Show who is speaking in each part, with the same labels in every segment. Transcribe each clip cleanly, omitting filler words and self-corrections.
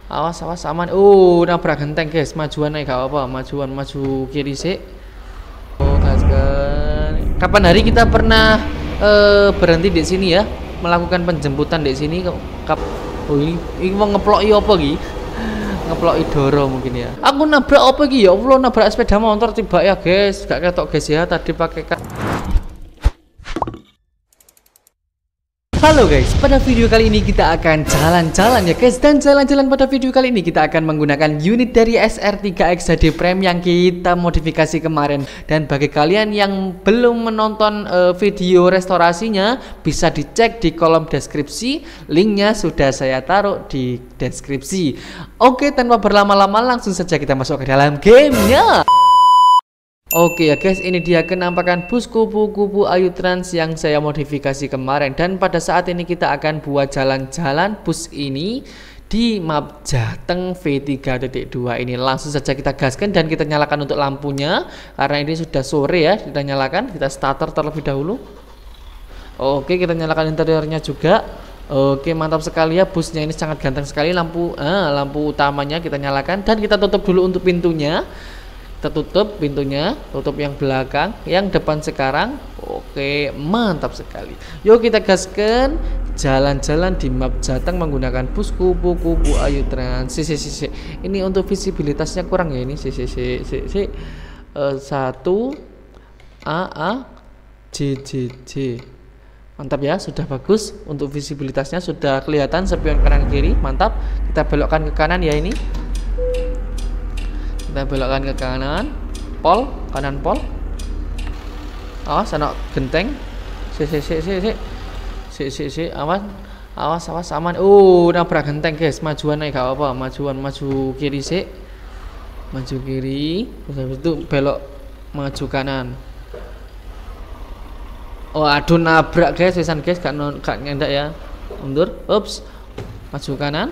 Speaker 1: Awas awas aman. Nabrak genteng guys. Majuan aja gak apa, maju kiri sih. Gaskan. Kapan hari kita pernah berhenti di sini ya, melakukan penjemputan di sini. Ini mau ngeploki apa ki? Ngeploki Doro mungkin ya. Aku nabrak apa ki ya Allah, nabrak sepeda motor tiba ya guys. Gak ketok guys ya, tadi pakai Halo guys, pada video kali ini kita akan jalan-jalan ya guys. Dan jalan-jalan pada video kali ini kita akan menggunakan unit dari SR3X HD Prime yang kita modifikasi kemarin. Dan bagi kalian yang belum menonton video restorasinya, bisa dicek di kolom deskripsi. Linknya sudah saya taruh di deskripsi. Oke, tanpa berlama-lama langsung saja kita masuk ke dalam gamenya. Oke ya guys, ini dia penampakan bus kupu-kupu Ayu Trans yang saya modifikasi kemarin. Dan pada saat ini kita akan buat jalan-jalan bus ini di map Jateng V3.2 ini. Langsung saja kita gaskan dan kita nyalakan untuk lampunya. Karena ini sudah sore ya, kita nyalakan, kita starter terlebih dahulu. Oke, kita nyalakan interiornya juga. Oke, mantap sekali ya, busnya ini sangat ganteng sekali. Lampu utamanya kita nyalakan dan kita tutup dulu untuk pintunya. Kita tutup pintunya, tutup yang belakang, yang depan sekarang. Oke, mantap sekali. Yuk kita gaskan jalan-jalan di map Jateng menggunakan bus kupu-kupu Ayu Trans. Ini untuk visibilitasnya kurang ya ini. Satu J. Mantap ya, sudah bagus untuk visibilitasnya, sudah kelihatan spion kanan kiri. Mantap. Kita belokkan ke kanan ya ini. Kita belokkan ke kanan pol. Awas anak genteng. Awas aman. Nabrak genteng guys. Majuan aja gak apa, maju kiri sih. Maju kiri, habis itu belok maju kanan. Aduh nabrak guys, wisan guys, gak nyendak ya. Mundur, ups. Maju kanan.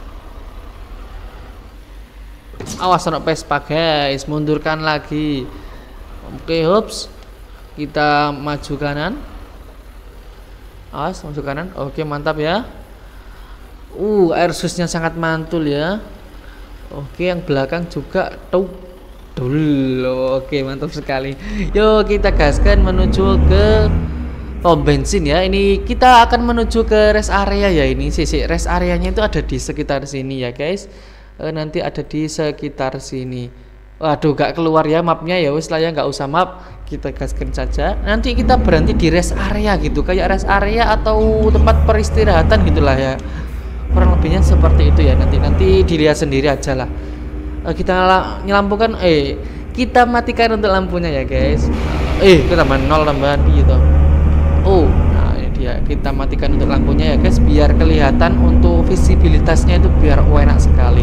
Speaker 1: Awas anak Vespa guys, mundurkan lagi. Oke, hops. Kita maju kanan. Awas, maju kanan. Oke, mantap ya. Air susnya sangat mantul ya. Oke, yang belakang juga dulu. Oke, mantap sekali. Yuk kita gaskan menuju ke pom bensin ya. Ini kita akan menuju ke rest area ya ini. Rest areanya itu ada di sekitar sini ya guys. Nanti ada di sekitar sini. Waduh, gak keluar ya mapnya ya. Wis lah ya, nggak usah map, kita gaskan saja. Nanti kita berhenti di rest area gitu, kayak rest area atau tempat peristirahatan gitulah ya. Kurang lebihnya seperti itu ya. Nanti dilihat sendiri aja lah. Kita nyelampukan, kita matikan untuk lampunya ya guys. Kita tambah 0 tambahan gitu. Kita matikan untuk lampunya ya guys, biar kelihatan untuk visibilitasnya itu biar enak sekali.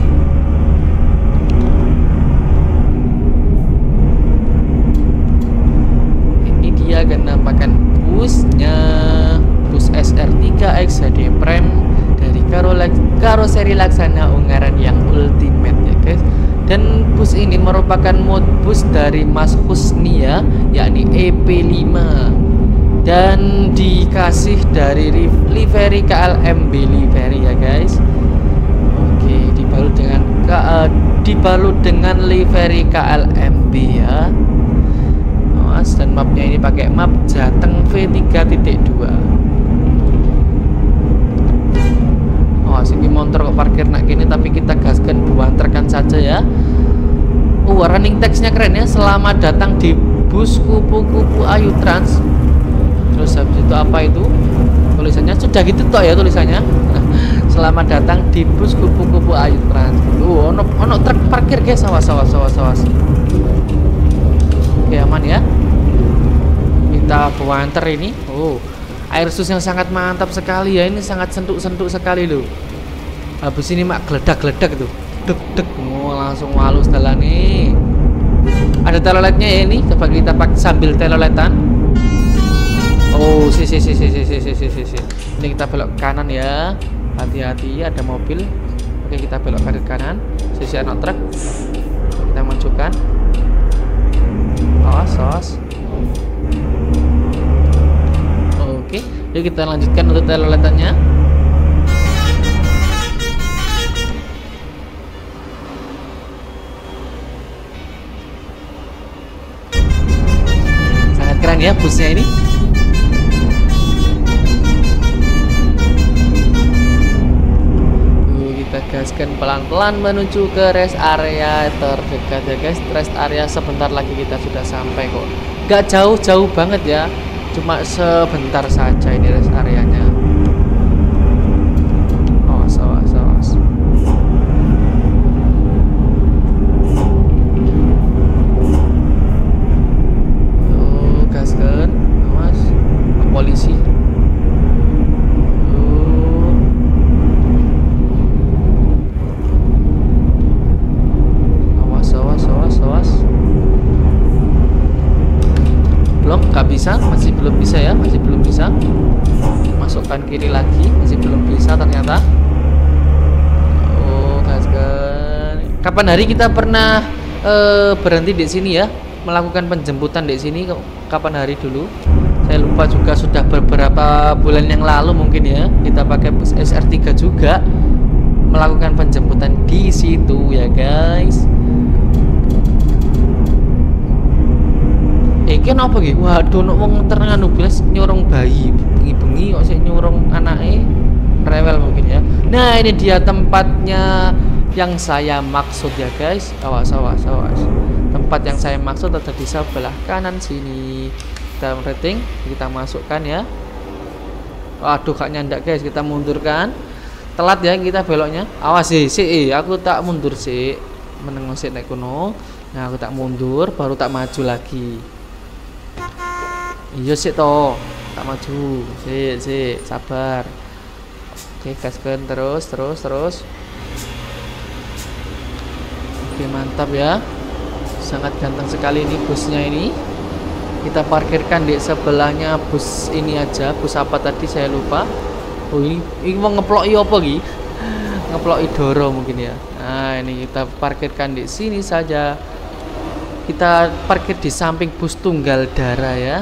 Speaker 1: Ini dia penampakan busnya, bus SR3X HD Prime dari karoseri Laksana Ungaran yang ultimate ya guys. Dan bus ini merupakan mod bus dari Mas Husni ya, yakni EP5. Dan dikasih dari livery KLMB livery ya guys. Oke, dibalut dengan livery KLMB ya. Dan mapnya ini pakai map Jateng V3.2. Sini motor kok parkir nak gini, tapi kita gaskan buanterkan saja ya. Running text-nya keren ya. Selamat datang di bus kupu-kupu Ayu Trans. Terus habis itu apa itu tulisannya, sudah gitu toh ya tulisannya. Selamat datang di bus kupu-kupu Ayu Trans. Ono truk parkir guys, awas. Oke, aman ya. Kita buanter ini. Air sus yang sangat mantap sekali ya, ini sangat sentuk sekali loh. Habis ini mak geledak tuh. Dek langsung halus dalan nih. Ada teloletnya ya ini, coba kita pakai sambil teloletan. Ini kita belok kanan ya. Hati-hati, ada mobil. Oke, kita belok ke kanan. Sisi anak truk. Kita majukan. Awas. Oke, yuk kita lanjutkan untuk teloletannya. ya busnya ini. Kita gaskan pelan-pelan menuju ke rest area terdekat ya guys. Rest area sebentar lagi kita sudah sampai kok. Gak jauh-jauh banget ya, cuma sebentar saja ini rest areanya. Awas, awas, awas. Gaskan, awas, polisi. Gak bisa, masih belum bisa ya, masih belum bisa. Masukkan kiri lagi, masih belum bisa ternyata. Oh, gaskan. Kapan hari kita pernah berhenti di sini ya, melakukan penjemputan di sini? Kapan hari dulu? Saya lupa juga, sudah beberapa bulan yang lalu mungkin ya. Kita pakai bus SR3 juga melakukan penjemputan di situ ya guys. Iki apa iki? Waduh, nek wong ternganu blas nyorong bayi, bengi-bengi kok sik nyorong anake. Rewel mungkin ya. Nah, ini dia tempatnya yang saya maksud ya, guys. Awas, awas, awas. Tempat yang saya maksud ada di sebelah kanan sini. Kita rating, kita masukkan ya. Waduh, gak nyandak, guys. Kita mundurkan. Telat ya kita beloknya. Awas sih, aku tak mundur sih. Meneng sik nek kono. Nah, aku tak mundur baru tak maju lagi. Iya sih toh, tak maju, sih, sabar. Oke, gaskan terus. Oke, mantap ya, sangat ganteng sekali ini busnya ini. Kita parkirkan di sebelahnya bus ini aja. Bus apa tadi saya lupa. Oh ini mau ngeploki apa gitu? Ngeploki Doro mungkin ya. Nah ini kita parkirkan di sini saja. Kita parkir di samping bus tunggal Dara ya.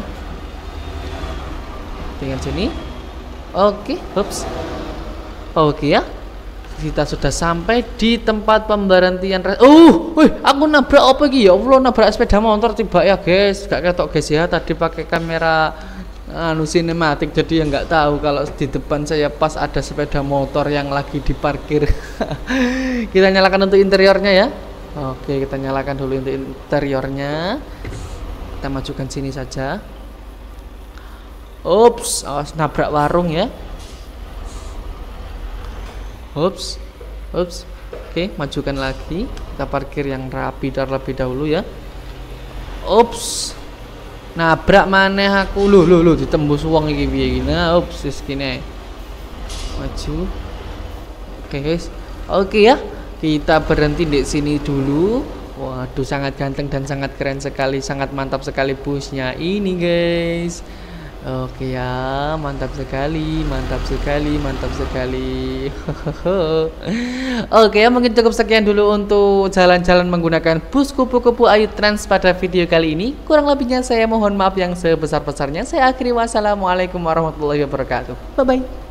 Speaker 1: Tinggal sini. Oke, ups. Oke ya. Kita sudah sampai di tempat pemberhentian. Wih, aku nabrak apa iki ya? Allah, nabrak sepeda motor tiba ya, guys. Gak ketok guys ya. Tadi pakai kamera sinematik jadi ya nggak tahu kalau di depan saya pas ada sepeda motor yang lagi diparkir. Kita nyalakan untuk interiornya ya. Oke, kita nyalakan dulu untuk interiornya. Kita majukan sini saja. Ups, awas nabrak warung ya. Ups. Oke, majukan lagi. Kita parkir yang rapi terlebih dahulu ya. Ups. Nabrak maneh aku. Loh, ditembus wong iki piye iki. Nah, ups, wis kene. Maju. Oke, guys. Oke ya. Kita berhenti di sini dulu. Waduh, sangat ganteng dan sangat keren sekali, sangat mantap sekali busnya ini, guys. Oke ya, mantap sekali. Oke ya, mungkin cukup sekian dulu untuk jalan-jalan menggunakan bus kupu-kupu Ayu Trans pada video kali ini. Kurang lebihnya saya mohon maaf yang sebesar-besarnya. Saya akhiri, wassalamualaikum warahmatullahi wabarakatuh. Bye bye.